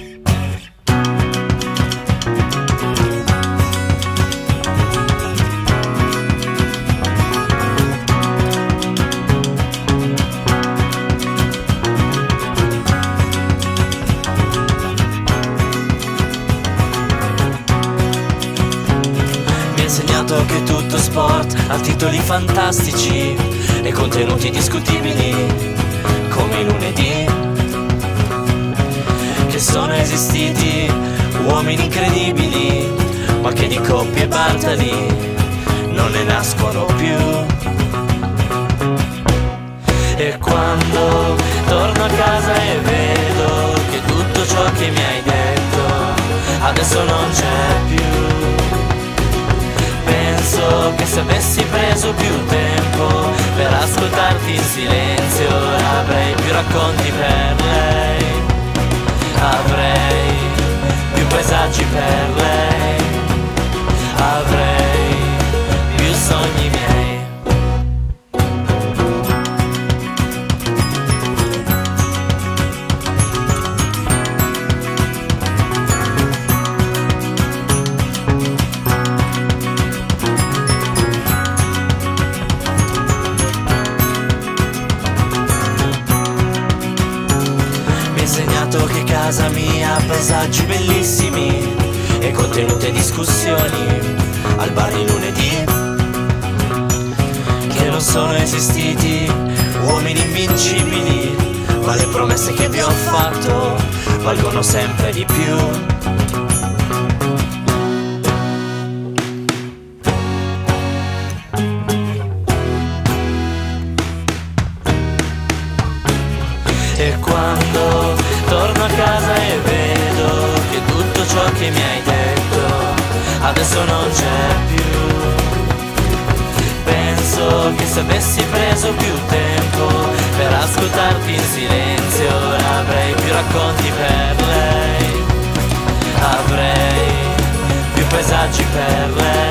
Insegnato che tutto sport ha titoli fantastici e contenuti discutibili come i lunedì, che sono esistiti uomini incredibili ma che di coppie e Bartali non ne nascono più. E quando torno a casa e vedo che tutto ciò che mi hai detto adesso non c'è più, penso che se avessi preso più tempo per ascoltarti in silenzio avrei più racconti per lei, avrei più paesaggi per lei, avrei più sogni miei. Insegnato che casa mia ha paesaggi bellissimi e contenute discussioni al bar di lunedì, che non sono esistiti uomini invincibili, ma le promesse che vi ho fatto valgono sempre di più. E quando torno a casa e vedo che tutto ciò che mi hai detto adesso non c'è più, penso che se avessi preso più tempo per ascoltarti in silenzio avrei più racconti per lei, avrei più paesaggi per lei,